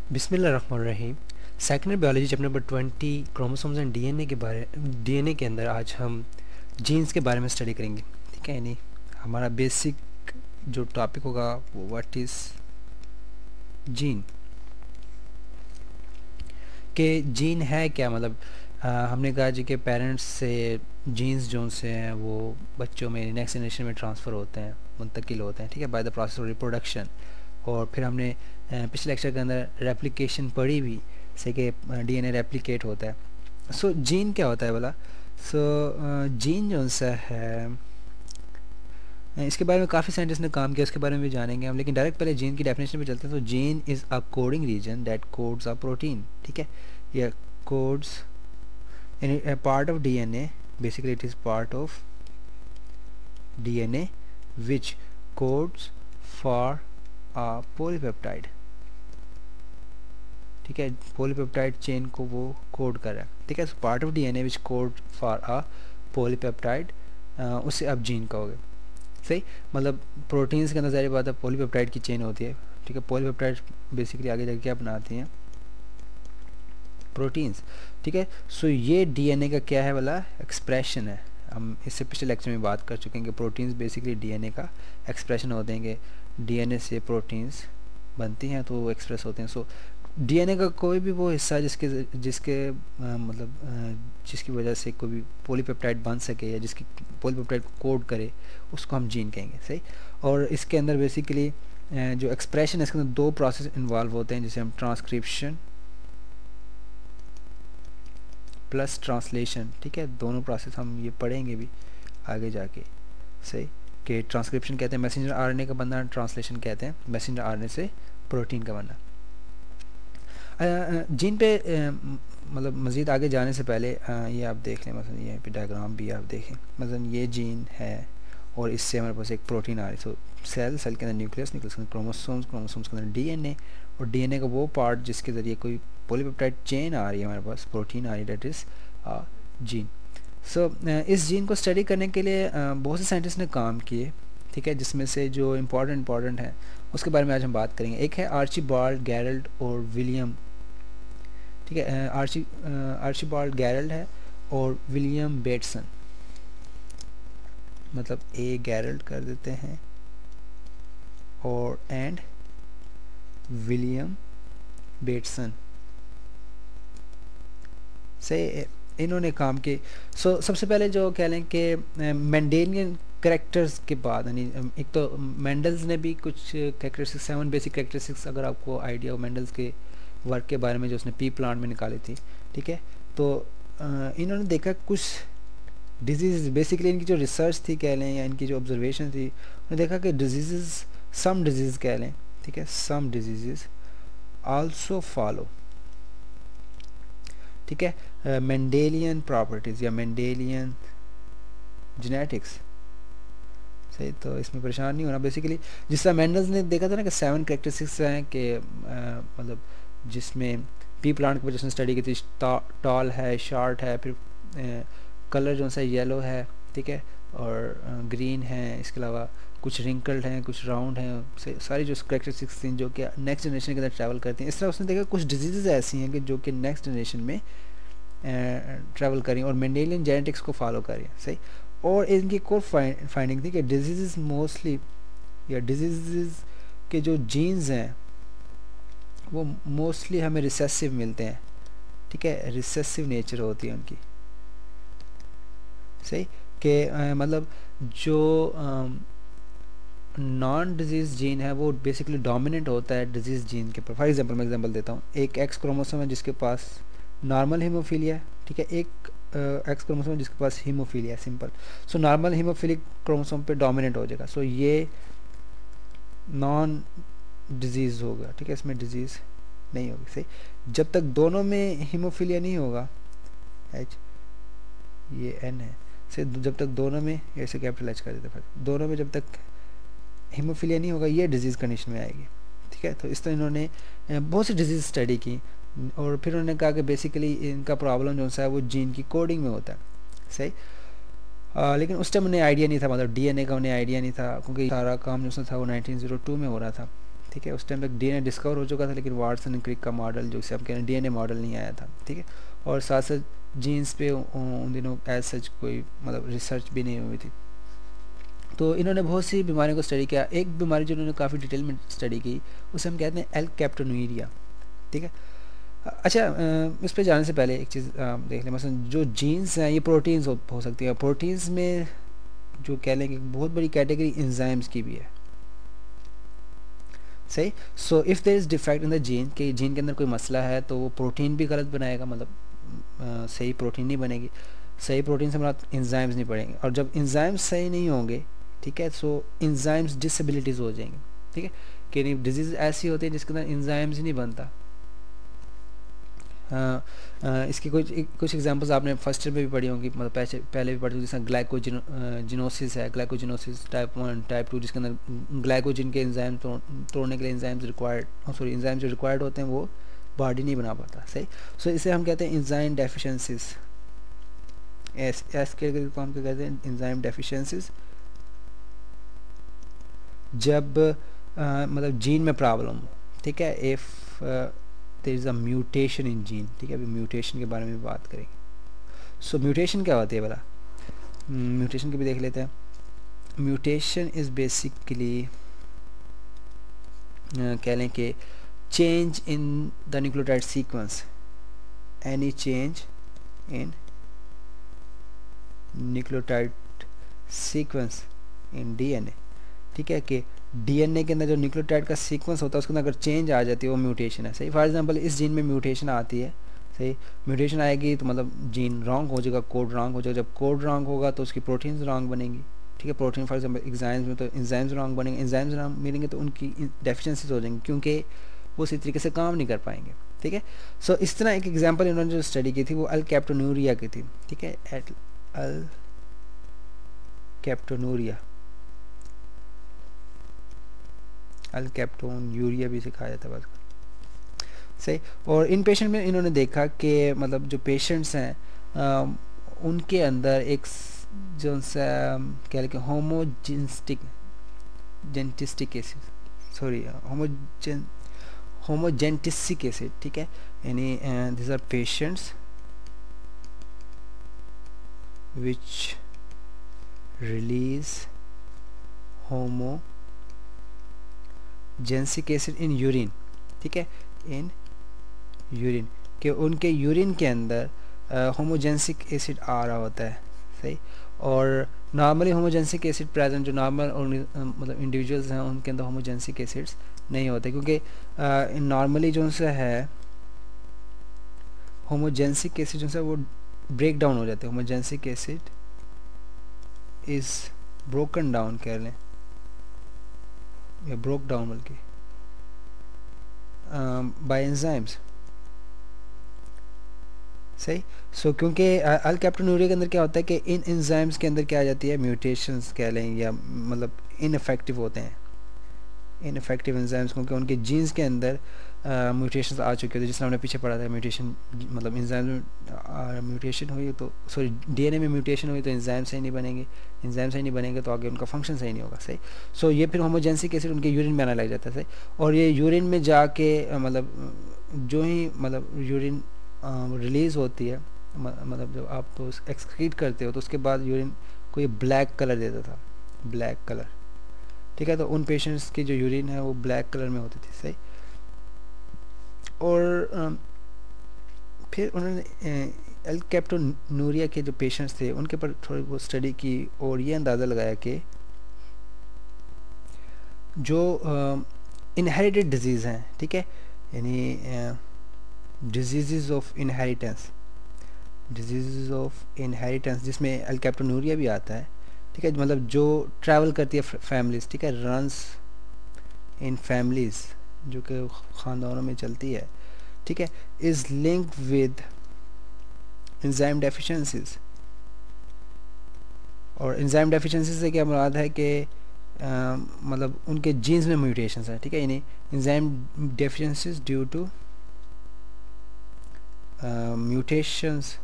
बिस्मिल्लाहिर्रहमानिर्रहीम। Secondary biology chapter number 20 chromosomes and DNA के अंदर आज हम जीन्स के बारे में स्टडी करेंगे। ठीक है, यानी हमारा बेसिक जो टॉपिक होगा वो व्हाट इज़ जीन। के जीन है क्या, मतलब हमने कहा जी कि पेरेंट्स से जीन्स जो से हैं वो बच्चों में नेक्स्ट जनरेशन में ट्रांसफ़र होते हैं, मुंतकिल होते हैं। ठीक है, by the process of reproduction. और फिर हमने पिछले लेक्चर के अंदर रेप्लिकेशन पढ़ी भी, से कि डीएनए रेप्लिकेट होता है। सो जीन क्या होता है बोला। सो जीन जो सा है इसके बारे में काफ़ी साइंटिस्ट ने काम किया, उसके बारे में भी जानेंगे हम, लेकिन डायरेक्ट पहले जीन की डेफिनेशन पे चलते हैं। तो gene is a coding region that codes a protein. ठीक है, या codes in a part of DNA, basically it is part of DNA which codes for a polypeptide। ठीक है, पॉलीपेप्टाइड चेन को वो कोड कर रहा है। ठीक है, part of DNA which code for a polypeptide, उससे आप जीन कहोगे। सही, मतलब प्रोटीन्स के अंदर ज़ाहिर बात है पॉलीपेप्टाइड की चेन होती है। ठीक है, पॉलीपेप्टाइड बेसिकली आगे जाके क्या बनाती हैं, प्रोटीन्स। ठीक है, सो ये डीएनए का क्या है वाला एक्सप्रेशन है। हम इससे पिछले लेक्चर में बात कर चुके हैं कि प्रोटीन्स बेसिकली डीएनए का एक्सप्रेशन होते हैं, कि डीएनए से प्रोटीन्स बनती हैं तो वो एक्सप्रेस होते हैं। सो डीएनए का कोई भी वो हिस्सा जिसके जिसके जिसकी वजह से कोई भी पॉलीपेप्टाइड बन सके या जिसकी पॉलीपेप्टाइड को कोड करे, उसको हम जीन कहेंगे। सही, और इसके अंदर बेसिकली जो एक्सप्रेशन है इसके अंदर दो प्रोसेस इन्वॉल्व होते हैं, जिसे हम ट्रांसक्रिप्शन प्लस ट्रांसलेशन। ठीक है, दोनों प्रोसेस हम ये पढ़ेंगे भी आगे जाके। सही, कि ट्रांसक्रिप्शन कहते हैं मैसेंजर आरएनए का बनना, ट्रांसलेशन कहते हैं मैसेंजर आरएनए से प्रोटीन का बनना। जीन पे मतलब मज़ीद आगे जाने से पहले ये आप देख लें, मतलब ये पे डायग्राम भी आप देखें। मतलब ये जीन है और इससे हमारे पास एक प्रोटीन आ रही है। तो सेल के अंदर न्यूक्लियस के अंदर क्रोमोसोम्स के अंदर डीएनए, और डीएनए का वो पार्ट जिसके ज़रिए कोई पॉलीपेप्टाइड चेन आ रही है, हमारे पास प्रोटीन आ रही है, डेट इज़ जीन। सो इस जीन को स्टडी करने के लिए बहुत से साइंटिस्ट ने काम किए। ठीक है, जिसमें से जो इम्पॉर्टेंट है उसके बारे में आज हम बात करेंगे। एक है आर्चीबाल्ड गैरल्ड और विलियम। ठीक है, आर्चीबाल्ड गैरल्ड है और विलियम बेटसन, मतलब ए गैरल्ड कर देते हैं और एंड विलियम बेटसन से इन्होंने काम किए। सो सबसे पहले जो कह लें कि मेंडेलियन करेक्टर्स के बाद, यानी एक तो मेंडल्स ने भी कुछ करेक्टरिस्टिक्स, 7 बेसिक करेक्टरिस्टिक्स अगर आपको आइडिया हो मेंडल्स के वर्क के बारे में जो उसने पी प्लांट में निकाली थी। ठीक है, तो इन्होंने देखा कुछ डिजीज़, बेसिकली इनकी जो रिसर्च थी कह लें या इनकी जो ऑब्जर्वेशन थी, उन्होंने देखा कि डिजीज़, सम डिजीज़ कह लें, ठीक है, सम डिजीज़ आल्सो फॉलो, ठीक है, मेंडेलियन प्रॉपर्टीज़ या मेंडेलियन जेनेटिक्स। सही, तो इसमें परेशान नहीं होना। बेसिकली जिस तरह मेंडल्स ने देखा था ना कि 7 करेक्टरिस्टिक्स हैं कि मतलब जिसमें पी प्लांट की वजह से स्टडी की थी, टॉल है, शॉर्ट है, फिर कलर जो सा येलो है, ठीक है, और ग्रीन है, इसके अलावा कुछ रिंकल्ड हैं, कुछ राउंड हैं, सारी जो करेक्टरिस्टिक्स थी जो कि नेक्स्ट जनरेशन के अंदर ट्रैवल करती हैं। इस तरह उसने देखा कुछ डिजीज़ ऐसी हैं कि जो कि नेक्स्ट जनरेशन में ट्रैवल करी और मेंडेलियन जेनेटिक्स को फॉलो करी। सही, और इनकी एक और फाइंडिंग थी कि डिजीज़ मोस्टली, या डिजीज़ के जो जीन्स हैं वो मोस्टली हमें रिसेसिव मिलते हैं। ठीक है, रिसेसिव नेचर होती है उनकी। सही, कि मतलब जो नॉन डिजीज़ जीन है वो बेसिकली डोमिनेंट होता है डिजीज़ जीन के ऊपर। फॉर एग्जांपल मैं एग्जांपल देता हूँ, एक एक्स क्रोमोसोम है जिसके पास नॉर्मल हीमोफीलिया है। ठीक है, एक एक्स क्रोमोसोम है जिसके पास हीमोफीलिया है, simple. So normal hemophilic chromosome पे डोमिनेंट हो जाएगा। सो ये नॉन डिजीज़ होगा। ठीक है, इसमें डिजीज़ नहीं होगी। सही, जब तक दोनों में हीमोफीलिया नहीं होगा, एच ये एन है, से जब तक दोनों में, ऐसे कैपिटल एच कर देते, फिर दोनों में जब तक हीमोफीलिया नहीं होगा ये डिजीज़ कंडीशन में आएगी। ठीक है, तो इस तरह इन्होंने बहुत सी डिजीज़ स्टडी की और फिर उन्होंने कहा कि बेसिकली इनका प्रॉब्लम जो सा है वो जीन की कोडिंग में होता है। सही, लेकिन उस टाइम उन्हें आइडिया नहीं था, मतलब डीएनए का उन्हें आइडिया नहीं था, क्योंकि सारा काम जो था वो 1902 में हो रहा था। ठीक है। उस टाइम तक डीएनए डिस्कवर हो चुका था, लेकिन वाटसन एंड क्रिक का मॉडल जो हम कह रहे हैं डीएनए मॉडल नहीं आया था, ठीक है। और साथ साथ जीन्स पे उन दिनों एज सच कोई मतलब रिसर्च भी नहीं हुई थी। तो इन्होंने बहुत सी बीमारियों को स्टडी किया। एक बीमारी जो इन्होंने काफ़ी डिटेल में स्टडी की उसे हम कहते हैं एल्केप्टोन्यूरिया, ठीक है। अच्छा, इस पे जाने से पहले एक चीज़ देख लें, मसलन जो जीन्स हैं ये प्रोटीन्स हो सकती है। प्रोटीन्स में जो कह लें कि बहुत बड़ी कैटेगरी एंजाइम्स की भी है, सही। So if there is defect in the gene, कि जीन के अंदर कोई मसला है तो वो प्रोटीन भी गलत बनाएगा, मतलब सही प्रोटीन नहीं बनेगी। सही प्रोटीन से मतलब एंजाइम्स नहीं पड़ेंगे, और जब एंजाइम्स सही नहीं होंगे, ठीक है, सो एंजाइम्स डिसेबिलिटीज़ हो जाएंगी, ठीक है। कि नहीं डिजीज़ ऐसी होती है जिसके अंदर एंजाइम्स ही नहीं बनता। इसकी कुछ एग्जांपल्स आपने फर्स्ट ईयर में भी पढ़ी होंगी, मतलब पहले भी पढ़ी होंगी, जैसे ग्लाइकोजिनोसिस है, ग्लाइकोजिनोसिस टाइप 1 टाइप 2, जिसके अंदर ग्लाइकोजिन के एंजाइम तोड़ने के लिए एंजाइम्स जो रिक्वायर्ड होते हैं वो बॉडी नहीं बना पाता, सही। सो इसे हम कहते हैं एंजाइम डेफिशिएंसीज। एस कैटेगरी को हम क्या कहते हैं, एंजाइम डेफिशिएंसीज। जब मतलब जीन में प्रॉब्लम हो, ठीक है, if there is a mutation in gene, ठीक है। अभी म्यूटेशन के बारे में बात करेंगे। सो म्यूटेशन क्या होती है भला, म्यूटेशन की भी देख लेते हैं। म्यूटेशन इज़ बेसिकली कह लें कि change in the nucleotide sequence, any change in nucleotide sequence in DNA, ठीक है। कि डीएनए के अंदर जो न्यूक्लियोटाइड का सीक्वेंस होता है उसके अंदर अगर चेंज आ जाती है वो म्यूटेशन है, सही। फॉर एग्जांपल इस जीन में म्यूटेशन आती है, सही। म्यूटेशन आएगी तो मतलब जीन रॉन्ग हो जाएगा, कोड रॉन्ग हो जाएगा। जब कोड रॉन्ग होगा तो उसकी प्रोटीन्स रॉन्ग बनेंगी, ठीक है। प्रोटीन फॉर एग्जाम्पल एंजाइम्स में तो एंजाइम्स रॉन्ग बनेंगे, एंजाइम्स रॉन्ग मिलेंगे तो उनकी डेफिशिएंसीज हो जाएंगी, क्योंकि वो सही तरीके से काम नहीं कर पाएंगे, ठीक है। सो इस तरह एक एग्जाम्पल इन्होंने जो स्टडी की थी वो एल्केप्टोन्यूरिया की थी, ठीक है। एल्केप्टोन्यूरिया, एल्केप्टोन्यूरिया भी सिखाया जाता है बस, सही। और इन पेशेंट में इन्होंने देखा कि मतलब जो पेशेंट्स हैं उनके अंदर एक जो सा क्या लिखे homogentistic acid, sorry homogentisic acid, ठीक है। यानी this are patients which release homogensic acid in urine, ठीक है, इन यूरिन, कि उनके यूरिन के अंदर होमोजेंसिक एसिड आ रहा होता है, सही। और नॉर्मली होमोजेंसिक एसिड प्रेजेंट जो नॉर्मल मतलब इंडिविजुअल्स हैं उनके अंदर होमोजेंसिक एसिड्स नहीं होते, क्योंकि नॉर्मली जो सा है होमोजेंसिक एसिड जो है वो ब्रेक डाउन हो जाते हैं। Homogensic acid is broken down कह लें, या ब्रोक डाउन बल्कि बाय एंजाइम्स, सही। सो क्योंकि एल्केप्टोन्यूरिया के अंदर क्या होता है कि इन एंजाइम्स के अंदर क्या आ जाती है, म्यूटेशंस कह लें, या मतलब इनफेक्टिव होते हैं, इनफेक्टिव एंजाइम्स, क्योंकि उनके जीन्स के अंदर म्यूटेशंस आ चुके होते हैं। जिसने हमने पीछे पढ़ा था म्यूटेशन, मतलब एंजाइम में म्यूटेशन हुई तो सॉरी डीएनए में म्यूटेशन हुई तो एंजाइम सही नहीं बनेंगे, एंजाइम सही नहीं बनेंगे तो आगे उनका फंक्शन सही नहीं होगा, सही। सो ये फिर होमोजेंसिक एसिड उनके यूरिन में आने लग जाता है, सही। और ये यूरिन में जाके मतलब जो ही मतलब यूरिन रिलीज़ होती है, मतलब जब आप तो एक्सक्रीट करते हो तो उसके बाद यूरिन को ये ब्लैक कलर देता था, ब्लैक कलर, ठीक है। तो उन पेशेंट्स की जो यूरिन है वो ब्लैक कलर में होती थी, सही। और फिर उन्होंने एल्केप्टोन्यूरिया के जो पेशेंट्स थे उनके पर थोड़ी बहुत स्टडी की और ये अंदाज़ा लगाया कि जो इनहेरिटेड डिजीज़ हैं, ठीक है, यानी disease of inheritance, disease of inheritance जिसमें एल्केप्टोन्यूरिया भी आता है, ठीक है, मतलब जो ट्रैवल करती है फैमिलीज़, ठीक है, रन्स इन फैमिलीज़, जो कि ख़ानदानों में चलती है, ठीक है, is link with enzyme deficiencies. और एंजाइम डेफिशिएंसी से क्या मुराद है कि मतलब उनके जीन्स में म्यूटेशंस हैं, ठीक है, यानी enzyme deficiencies due to mutations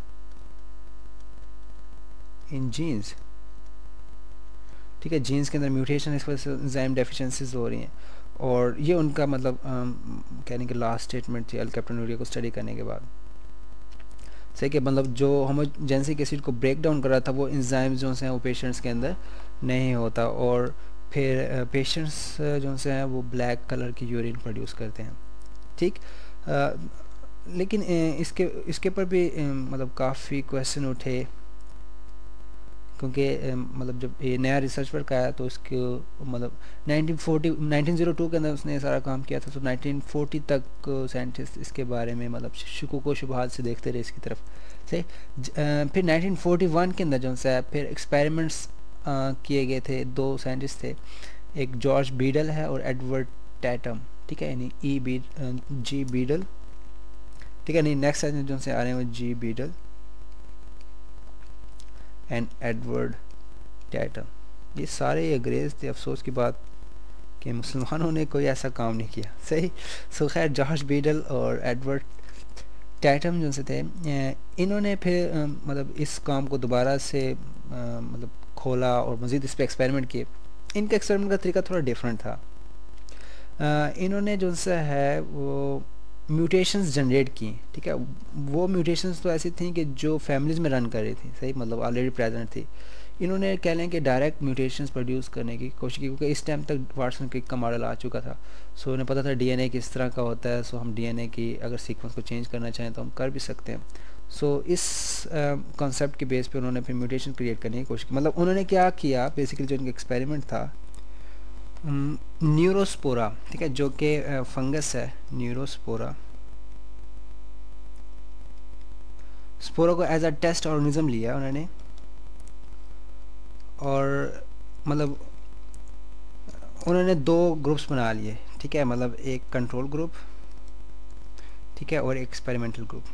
in genes, ठीक है, जीन्स के अंदर म्यूटेशन इस वजह से एंजाइम डेफिशिएंसीज हो रही हैं। और ये उनका मतलब कहने की लास्ट स्टेटमेंट थी अल्केप्टोन्यूरिया को स्टडी करने के बाद। सही कि मतलब जो होमोजेंसिक एसिड को ब्रेक डाउन कर रहा था वो इंजाइम जो से हैं वो पेशेंट्स के अंदर नहीं होता, और फिर पेशेंट्स जो से हैं वो ब्लैक कलर की यूरिन प्रोड्यूस करते हैं। ठीक, लेकिन इसके इसके ऊपर भी मतलब काफ़ी क्वेश्चन उठे, क्योंकि मतलब जब ये नया रिसर्च वर्क आया तो उसके मतलब 1902 के अंदर उसने सारा काम किया था, तो 1940 तक साइंटिस्ट इसके बारे में मतलब शुकूक व शुबहात से देखते रहे इसकी तरफ। सही, फिर 1941 के अंदर जो है फिर एक्सपेरिमेंट्स किए गए थे, दो साइंटिस्ट थे, एक जॉर्ज बीडल है और एडवर्ड टैटम। ठीक है, यानी जी बीडल। ठीक है, नहीं नेक्स्ट साइंटिस्ट जो से आ रहे हैं वो G Beadle and Edward Tatum. ये सारे अंग्रेज़ थे। अफसोस की बात कि मुसलमानों ने कोई ऐसा काम नहीं किया। सही, सो खैर जॉर्ज बीडल और एडवर्ड टैटम जो से थे, इन्होंने फिर मतलब इस काम को दोबारा से मतलब खोला और मज़ीद इस पर एक्सपेरिमेंट किए। इनका एक्सपेरिमेंट का तरीका थोड़ा डिफरेंट था। इन्होंने जो सा है वो म्यूटेशंस जनरेट की। ठीक है, वो म्यूटेशंस तो ऐसी थी कि जो फैमिलीज़ में रन कर रही थी। सही, मतलब ऑलरेडी प्रेजेंट थी। इन्होंने कह लें कि डायरेक्ट म्यूटेशंस प्रोड्यूस करने की कोशिश की, क्योंकि इस टाइम तक वाटसन क्रिक का मॉडल आ चुका था। सो उन्हें पता था डीएनए किस तरह का होता है। सो हम डीएनए की अगर सीक्वेंस को चेंज करना चाहें तो हम कर भी सकते हैं। सो इस कॉन्सेप्ट के बेस पे उन्होंने फिर म्यूटेशन क्रिएट करने की कोशिश की। मतलब उन्होंने क्या किया, बेसिकली जो उनका एक्सपेरिमेंट था, न्यूरोस्पोरा, ठीक है, जो कि फंगस है, न्यूरोस्पोरा, स्पोरा को एज अ टेस्ट ऑर्गेनिज्म लिया उन्होंने, और मतलब उन्होंने दो ग्रुप्स बना लिए। ठीक है, मतलब एक कंट्रोल ग्रुप, ठीक है, और एक एक्सपेरिमेंटल ग्रुप।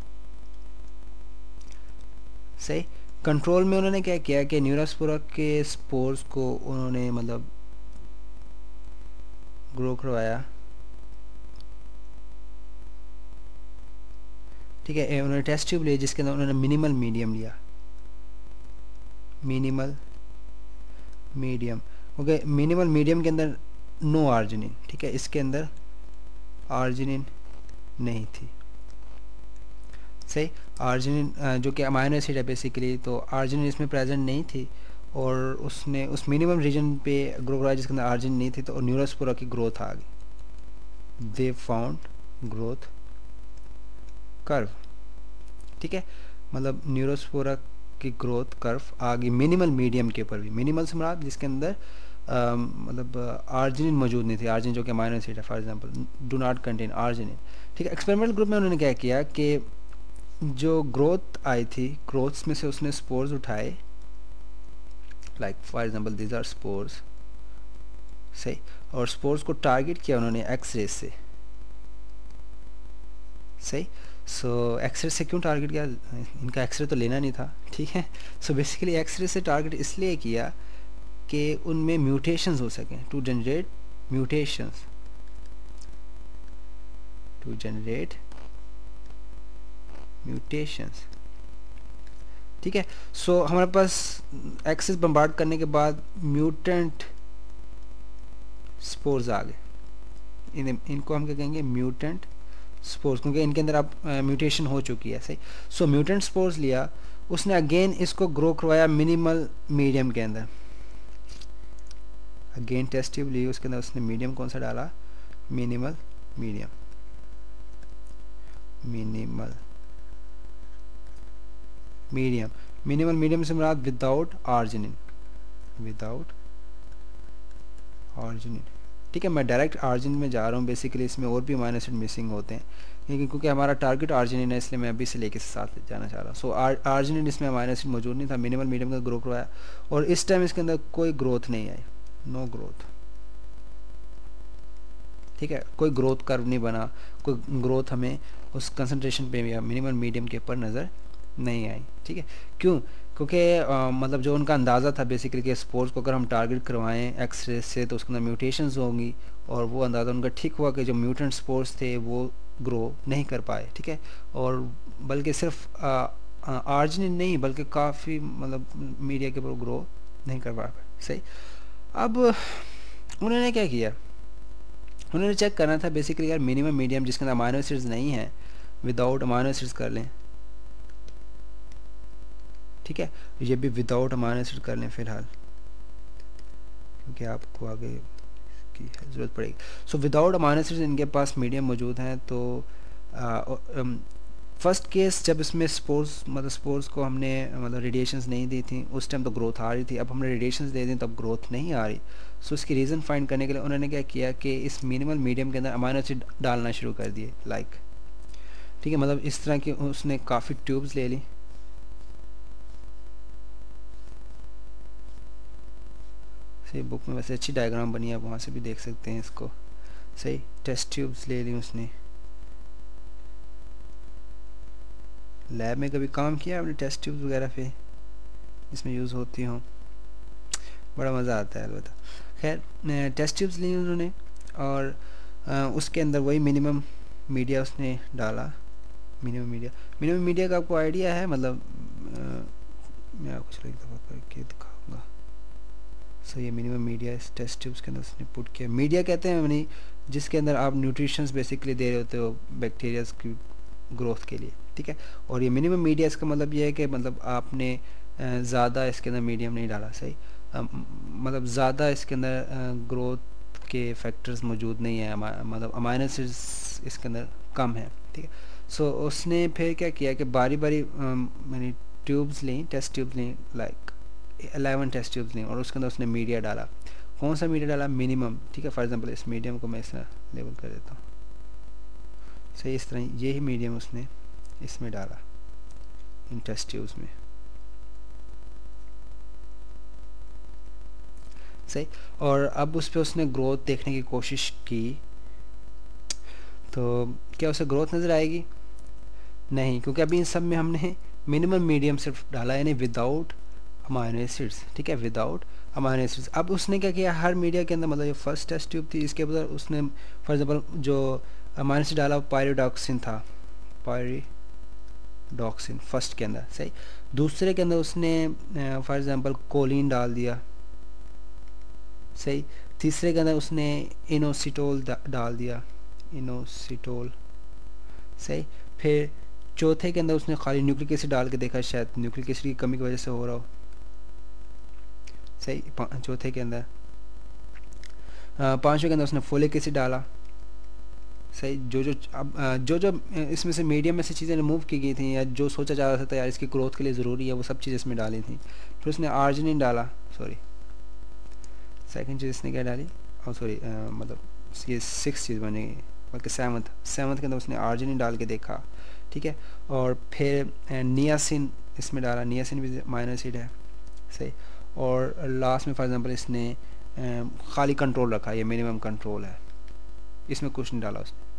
सही, कंट्रोल में उन्होंने क्या किया कि न्यूरोस्पोरा के स्पोर्स को उन्होंने मतलब ग्रो करवाया। ठीक है, उन्होंने टेस्ट ट्यूब लिया जिसके अंदर उन्होंने मिनिमल मीडियम लिया, minimal medium. Okay, minimal medium के अंदर नो आर्जिनिन। ठीक है, इसके अंदर आर्जिनिन नहीं थी। सही, आर्जिनिन जो कि अमाइनो एसिड है बेसिकली, तो आर्जिनिन इसमें प्रेजेंट नहीं थी, और उसने उस मिनिमम रीजन पे ग्रो कराया जिसके अंदर आर्जिनिन नहीं थी, तो न्यूरोस्पोरा की ग्रोथ आ गई। They found growth curve. ठीक है, मतलब न्यूरोस्पोरा की ग्रोथ कर्व आ गई मिनिमल मीडियम के ऊपर भी। मिनिमल से मुराद जिसके अंदर मतलब आर्जिनिन मौजूद नहीं थी। आर्जिनिन जो कि अमाइनो एसिड है, for example do not contain arginine. ठीक है, एक्सपेरिमेंटल ग्रुप में उन्होंने क्या किया कि जो ग्रोथ आई थी, ग्रोथ्स में से उसने स्पोर्स उठाए, like for example these are spores. सही, और स्पोर्स को टारगेट किया उन्होंने एक्सरे से। सही, सो एक्सरे से क्यों टारगेट किया, इनका एक्सरे तो लेना नहीं था। ठीक है, सो बेसिकली एक्सरे से टारगेट इसलिए किया कि उनमें म्यूटेशंस हो सकें, to generate mutations, to generate mutations. ठीक है, सो हमारे पास एक्सेस बम्बार्ड करने के बाद म्यूटेंट स्पोर्स आ गए। इनको हम क्या कहेंगे, म्यूटेंट स्पोर्स, क्योंकि इनके अंदर अब म्यूटेशन हो चुकी है। सही, सो म्यूटेंट स्पोर्स लिया उसने, अगेन इसको ग्रो करवाया मिनिमल मीडियम के अंदर। अगेन टेस्ट ट्यूब ली, उसके अंदर उसने मीडियम कौन सा डाला, minimal medium, minimal medium. Minimal medium से मुराद विदाउट आर्जिनिन, विदाउट आर्जिनिन। ठीक है, मैं डायरेक्ट आर्जिनिन में जा रहा हूँ। बेसिकली इसमें और भी अमाइनो एसिड मिसिंग होते हैं, लेकिन क्योंकि हमारा टारगेट आर्जिनिन है इसलिए मैं अभी से लेके साथ जाना चाह रहा हूँ। सो आर्जिनिन इसमें अमाइनो एसिड मौजूद नहीं था। मिनिमल मीडियम का ग्रो करवाया, और इस टाइम इसके अंदर कोई ग्रोथ नहीं आई, नो ग्रोथ। ठीक है, कोई ग्रोथ कर्व नहीं बना, कोई ग्रोथ हमें उस कंसंट्रेशन पे भी मिनिमल मीडियम के ऊपर नज़र नहीं आई। ठीक है, क्यों, क्योंकि मतलब जो उनका अंदाज़ा था बेसिकली कि स्पोर्स को अगर हम टारगेट करवाएं एक्सरे से तो उसके अंदर म्यूटेशंस होंगी, और वो अंदाज़ा उनका ठीक हुआ कि जो म्यूटेंट स्पोर्स थे वो ग्रो नहीं कर पाए। ठीक है, और बल्कि सिर्फ आर्जिनिन नहीं बल्कि काफ़ी मतलब मीडिया के ऊपर ग्रो नहीं कर पाए। सही, अब उन्होंने क्या किया, उन्होंने चेक करना था बेसिकली यार मिनिमम मीडियम जिसके अंदर अमाइनो एसिड्स नहीं है, विदाउट अमाइनो एसिड्स कर लें, ठीक है, ये भी विदाउट अमाइनो एसिड कर लें फ़िलहाल, क्योंकि आपको आगे की ज़रूरत पड़ेगी। सो विदाउट अमाइनो एसिड्स इनके पास मीडियम मौजूद हैं। तो फर्स्ट केस जब इसमें स्पोर्स मतलब स्पोर्स को हमने मतलब रेडिएशंस नहीं दी थी उस टाइम तो ग्रोथ आ रही थी, अब हमने रेडिएशंस दे दी तब ग्रोथ नहीं आ रही। सो इसकी रीज़न फाइंड करने के लिए उन्होंने क्या किया कि इस मिनिमल मीडियम के अंदर अमाइनो एसिड डालना शुरू कर दिए, लाइक, ठीक है, मतलब इस तरह की उसने काफ़ी ट्यूब्स ले ली, सही बुक में वैसे अच्छी डायग्राम बनी है, आप वहाँ से भी देख सकते हैं इसको, सही, टेस्ट ट्यूब्स ले ली उसने। लैब में कभी काम किया आपने टेस्ट ट्यूब्स वगैरह पे इसमें यूज़ होती हों, बड़ा मज़ा आता है अलबत्ता। खैर टेस्ट ट्यूब्स ली उन्होंने और उसके अंदर वही मिनिमम मीडिया उसने डाला। मिनिमम मीडिया का आपको आइडिया है, मतलब मैं आपको एक दफ़ा करके दिखाऊंगा। सो ये मिनिमम मीडिया इस टेस्ट ट्यूब्स के अंदर उसने पुट किया। मीडिया कहते हैं यानी जिसके अंदर आप न्यूट्रिशंस बेसिकली दे रहे होते हो बैक्टीरियाज की ग्रोथ के लिए, ठीक है। और ये मिनिमम मीडिया इसका मतलब ये है कि मतलब आपने ज़्यादा इसके अंदर मीडियम नहीं डाला, सही, मतलब ज़्यादा इसके अंदर ग्रोथ के फैक्टर्स मौजूद नहीं है, मतलब अमाइनो एसिड्स इसके अंदर कम है, ठीक है। सो उसने फिर क्या किया कि बारी बारी यानी ट्यूब्स ली, टेस्ट ट्यूब्स ली, लाइक 11 टेस्ट ट्यूब्स ली और उसके अंदर उसने मीडिया डाला। कौन सा मीडिया डाला? मिनिमम, ठीक है। फॉर एग्जांपल इस मीडियम को मैं इस तरह लेबल कर देता हूँ, सही, इस तरह यही मीडियम उसने इसमें डाला, इन टेस्ट ट्यूब्स में, सही। और अब उस पर उसने ग्रोथ देखने की कोशिश की, तो क्या उसे ग्रोथ नज़र आएगी? नहीं, क्योंकि अभी इन सब में हमने मिनिमम मीडियम सिर्फ डाला, यानी विदाउट अमाइनो एसिड्स, ठीक है, विदाउट अमाइनो एसिड्स। अब उसने क्या किया, हर मीडिया के अंदर, मतलब ये फर्स्ट टेस्ट ट्यूब थी, इसके ऊपर उसने फॉर एग्जांपल जो अमाइनो एसिड डाला पायरिडॉक्सिन था, पायरिडॉक्सिन फर्स्ट के अंदर, सही। दूसरे के अंदर उसने फॉर एग्जांपल कोलिन डाल दिया, सही। तीसरे के अंदर उसने इनोसिटोल डाल दिया, इनोसिटोल, सही। फिर चौथे के अंदर उसने खाली न्यूक्लिक एसिड डाल के देखा, शायद न्यूक्लिक एसिड की कमी की वजह से हो रहा हो, सही, चौथे के अंदर। पांचवें के अंदर उसने फोलिक एसिड डाला, सही। जो इसमें से मीडियम में से चीज़ें रिमूव की गई थी या जो सोचा जा रहा था यार इसकी ग्रोथ के लिए ज़रूरी है, वो सब चीज़ें इसमें डाली थी। फिर उसने आर्जिनिन डाला, सॉरी सेकंड चीज़ इसने क्या डाली, और सॉरी मतलब ये 6 चीज़ बनेगी, बल्कि सेवन्थ के अंदर उसने आर्जिनिन डाल के देखा, ठीक है। और फिर नियासिन इसमें डाला, नियासिन भी अमाइनो एसिड है, सही। और लास्ट में फॉर एग्जांपल इसने खाली कंट्रोल रखा, ये मिनिमम कंट्रोल है, इसमें कुछ नहीं डाला उसने।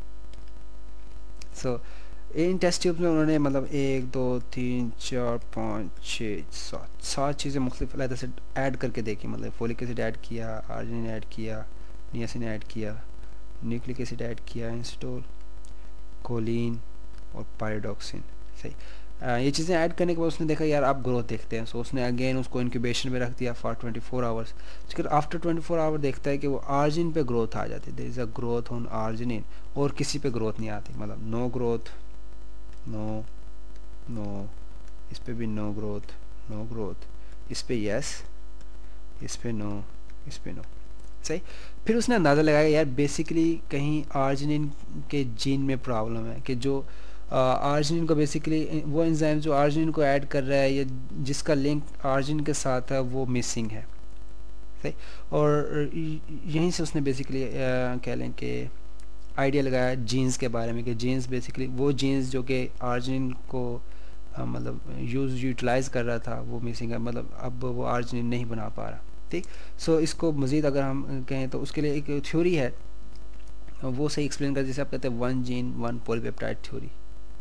सो इन टेस्ट ट्यूब्स में उन्होंने मतलब 1 2 3 4 5 6 7 चीज़ें मुख्तलिफ अलग से ऐड करके देखी, मतलब फोलिक एसिड ऐड किया, आर्जिनिन ऐड किया, नियासिन ऐड किया, न्यूक्लिक एसिड ऐड किया, इंस्टोल, कोलिन और पायरिडॉक्सिन, सही। ये चीज़ें ऐड करने के बाद उसने देखा यार आप ग्रोथ देखते हैं, सो उसने अगेन उसको इंक्यूबेशन में रख दिया फॉर 24 आवर्स। फिर आफ्टर 24 आवर देखता है कि वो आर्जिन पे ग्रोथ आ जाती है, there is a growth on arginine, और किसी पे ग्रोथ नहीं आती, मतलब नो ग्रोथ, नो नो, इस पे भी नो ग्रोथ, नो ग्रोथ, इस पे यस, इस पे नो, इस पे नो, सही। फिर उसने अंदाज़ा लगाया यार बेसिकली कहीं आर्जिनिन के जीन में प्रॉब्लम है, कि जो आर्जिनिन को बेसिकली वो एंजाइम जो आर्जिनिन को ऐड कर रहा है या जिसका लिंक आर्जिनिन के साथ है वो मिसिंग है, सही। और यहीं से उसने बेसिकली कह लें कि आइडिया लगाया जीन्स के बारे में, कि जीन्स बेसिकली वो जीन्स जो कि आर्जिनिन को मतलब यूटिलाइज़ कर रहा था वो मिसिंग है, मतलब अब वो आर्जिनिन नहीं बना पा रहा, ठीक। सो इसको मज़ीद अगर हम कहें तो उसके लिए एक थ्योरी है, वो सही एक्सप्लेन कर, जैसे आप कहते हैं 1 जीन 1 पॉलीपेप्टाइड थ्योरी।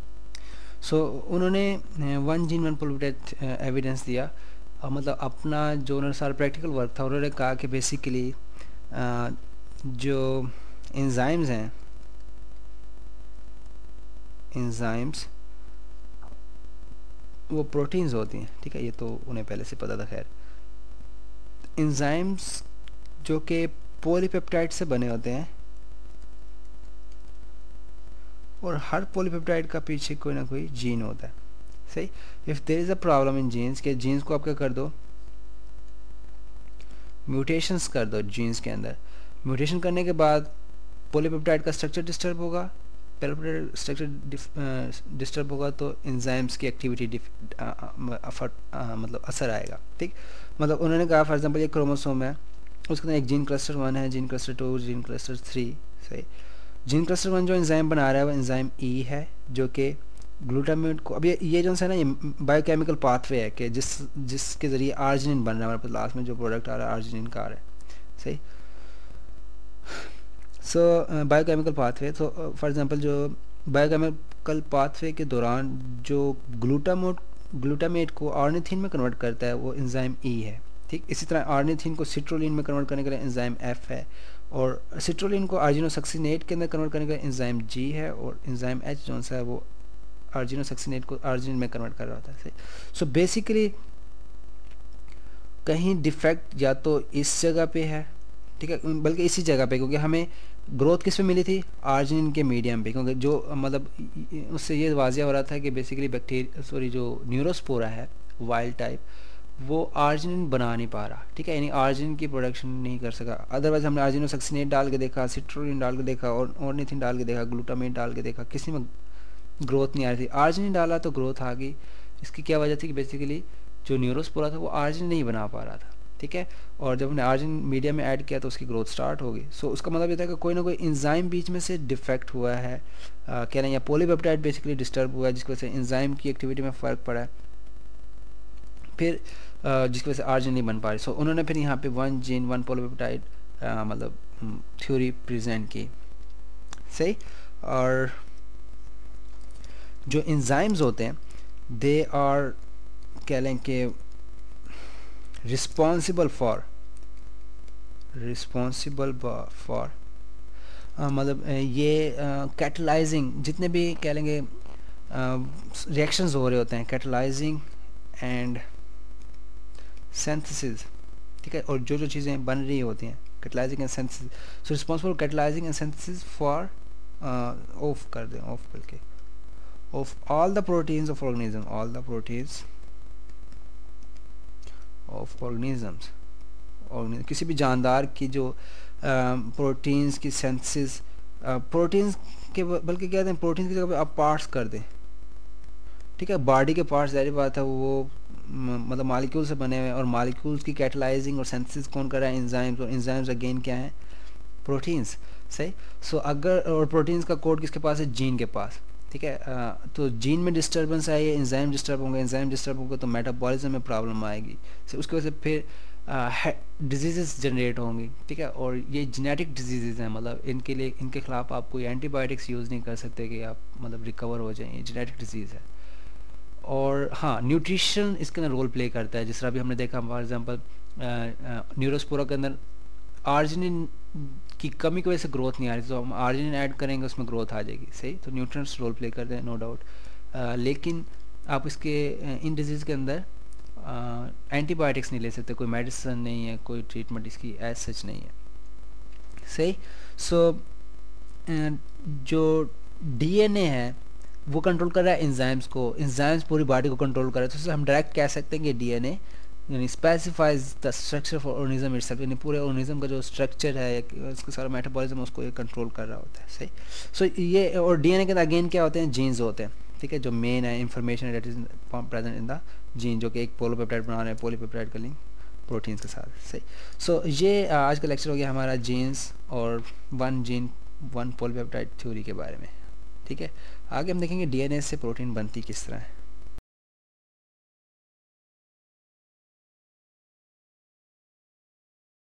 सो उन्होंने 1 जीन 1 पॉलीपेप्टाइड एविडेंस दिया, मतलब अपना जो उन्होंने सारा प्रैक्टिकल वर्क था, उन्होंने कहा कि बेसिकली जो एंजाइम्स हैं, एंजाइम्स वो प्रोटीन्स होती हैं, ठीक है, ये तो उन्हें पहले से पता था। खैर एंजाइम्स जो कि पॉलीपेप्टाइड से बने होते हैं, और हर पॉलीपेप्टाइड का पीछे कोई ना कोई जीन होता है, सही। If there is a problem in genes, के जीन्स को आप क्या कर दो, म्यूटेशंस कर दो जीन्स के अंदर। म्यूटेशन करने के बाद पॉलीपेप्टाइड का स्ट्रक्चर डिस्टर्ब होगा, पॉलीपेप्टाइड स्ट्रक्चर डिस्टर्ब होगा तो एंजाइम्स की एक्टिविटी मतलब असर आएगा, ठीक। मतलब उन्होंने कहा फॉर एग्जांपल ये क्रोमोसोम है, उसके अंदर एक जीन क्लस्टर 1 है, जीन क्लस्टर 2, जीन क्लस्टर 3, सही। जीन क्लस्टर 1 जो एंजाइम बना रहा है वो एंजाइम ई है, जो कि ग्लूटामेट को, अब ये जो है ना, ये बायोकेमिकल पाथवे है कि जिसके ज़रिए आर्जिनिन बन रहा है हमारे पास, लास्ट में जो प्रोडक्ट आ रहा है आर्जिनिन का आ रहा है, सही। सो बायोकेमिकल पाथवे, तो फॉर एग्जांपल जो बायोकेमिकल पाथवे के दौरान जो ग्लूटामेट को ऑर्निथिन में कन्वर्ट करता है वो एंजाइम ई है, ठीक। इसी तरह ऑर्निथिन को सिट्रोलिन में कन्वर्ट करने के लिए एंजाइम एफ है, और सिट्रोलिन को आर्जिनोसक्सिनेट के अंदर कन्वर्ट करने के लिए एंजाइम जी है, और एंजाइम एच जो है वो आर्जिनोसक्सिनेट को आर्जिनिन में कन्वर्ट कर रहा होता है, सही। सो बेसिकली कहीं डिफेक्ट या तो इस जगह पे है, ठीक है, बल्कि इसी जगह पे, क्योंकि हमें ग्रोथ किस पे मिली थी, आर्जिनिन के मीडियम पे, क्योंकि जो मतलब उससे ये वाजिया हो रहा था कि बेसिकली जो न्यूरोस्पोरा है वाइल्ड टाइप, वो आर्जिनिन बना नहीं पा रहा, ठीक है, यानी आर्जिनिन की प्रोडक्शन नहीं कर सका। अदरवाइज हमने आर्जिनोसक्सिनेट डाल के देखा, सिट्रोलिन डाल के देखा, और ऑर्निथिन डाल के देखा, ग्लूटामेट डाल के देखा, किसी में ग्रोथ नहीं आ रही थी। आर्जिनिन डाला तो ग्रोथ आ गई। इसकी क्या वजह थी कि बेसिकली जो न्यूरोस्पोरा था वो आर्जिनिन नहीं बना पा रहा था, ठीक है, और जब हमने आर्जिनिन मीडिया में ऐड किया तो उसकी ग्रोथ स्टार्ट हो गई। सो उसका मतलब ये था कि कोई ना कोई एंजाइम बीच में से डिफेक्ट हुआ है, कह रहे हैं, या पॉलीपेप्टाइड बेसिकली डिस्टर्ब हुआ है, जिसकी वजह से एंजाइम की एक्टिविटी में फ़र्क पड़ा है, फिर जिसकी वजह से आर्जिनिन नहीं बन पा रही। सो उन्होंने फिर यहाँ पे 1 जीन 1 पॉलीपेप्टाइड मतलब थ्योरी प्रेजेंट की, सही। और जो एंजाइम्स होते हैं दे आर, कह लें कि रिस्पॉन्सिबल फॉर मतलब ये कैटलाइजिंग, जितने भी कह लेंगे रिएक्शंस हो रहे होते हैं, कैटलाइजिंग एंड सिंथेसिस, ठीक है, और जो चीज़ें बन रही होती हैं, catalyzing and synthesis, so responsible catalyzing and synthesis for off कर दें, ऑफ बल्कि of all the proteins of organism, all the proteins of organisms, किसी भी जानदार की जो प्रोटीन्स की सेंसिस, प्रोटीन्स के बल्कि क्या कहते हैं, प्रोटीन्स की जगह पे आप पार्ट्स कर दें, ठीक है, बॉडी के पार्ट्स, जाहिर बात है वो मतलब मालिक्यूल से बने हुए हैं, और मालिक्यूल्स की कैटलाइजिंग और सेंसिस कौन कर रहा है, एंजाइम्स, और एंजाइम्स अगेन क्या है, प्रोटीन्स, सही। सो अगर, और प्रोटीन्स का कोड किसके पास है, जीन के पास, ठीक है, तो जीन में डिस्टर्बेंस आई है, एंजाइम डिस्टर्ब होंगे, एंजाइम डिस्टर्ब होंगे तो मेटाबॉलिज्म में प्रॉब्लम आएगी, so उसकी वजह से फिर डिजीज़ जनरेट होंगी, ठीक है, और ये जेनेटिक डिजीज़ हैं, मतलब इनके लिए, इनके खिलाफ आप कोई एंटीबायोटिक्स यूज़ नहीं कर सकते कि आप मतलब रिकवर हो जाएं, ये जेनेटिक डिजीज़ है। और हाँ, न्यूट्रिशन इसके अंदर रोल प्ले करता है, जिस तरह अभी हमने देखा फॉर एग्जांपल न्यूरोस्पोरा के अंदर आर्जिनिन की कमी की वजह से ग्रोथ नहीं आ रही, तो हम आर्जिनिन ऐड करेंगे उसमें ग्रोथ आ जाएगी, सही। तो न्यूट्रिएंट्स रोल प्ले करते हैं, नो डाउट, लेकिन आप इसके इन डिजीज़ के अंदर एंटीबायोटिक्स नहीं ले सकते, कोई मेडिसिन नहीं है, कोई ट्रीटमेंट इसकी एज सच नहीं है, सही। सो जो डीएनए है वो कंट्रोल कर रहा है एंजाइम्स को, एंजाइम्स पूरी बॉडी को कंट्रोल कर रहा है, तो हम डायरेक्ट कह सकते हैं कि डीएनए यानी specifies the structure for organism itself, यानी पूरे ऑर्गेनिज्म का जो स्ट्रक्चर है, उसका सारा मेटाबॉलिज्म उसको ये कंट्रोल कर रहा होता है, सही। सो ये, और डीएनए के अंदर अगेन क्या होते हैं, जीन्स होते हैं, ठीक है, जो मेन है information that is present in the gene, जो कि एक पॉलीपेप्टाइड बना रहे हैं, पॉलीपेप्टाइड का लिंक प्रोटीन्स के साथ, सही। सो ये आज का लेक्चर हो गया हमारा जीन्स और 1 जीन 1 पॉलीपेप्टाइड थ्योरी के बारे में, ठीक है। आगे हम देखेंगे डीएनए से प्रोटीन बनती किस तरह है।